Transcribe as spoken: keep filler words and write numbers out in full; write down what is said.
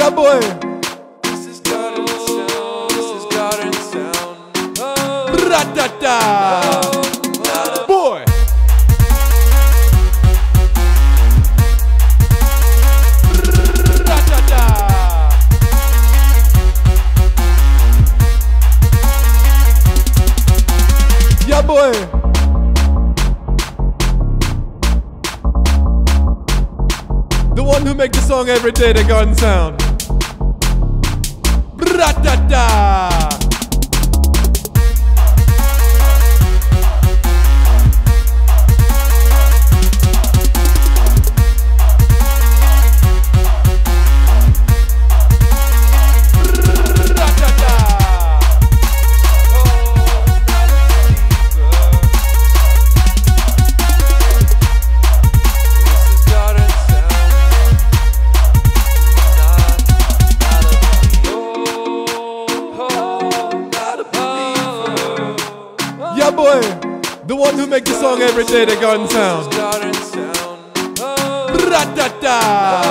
Yeah, boy. This is Garden Sound. This is Garden Sound. Oh, Ra-da-da. oh, Boy. Ra-da-da. Yeah, boy. The one who make the song every day, the Garden Sound. Ra-da-da. Yeah, boy, the one who make the song every day, the Garden Sound. Garden Sound. Oh, Ra-da-da.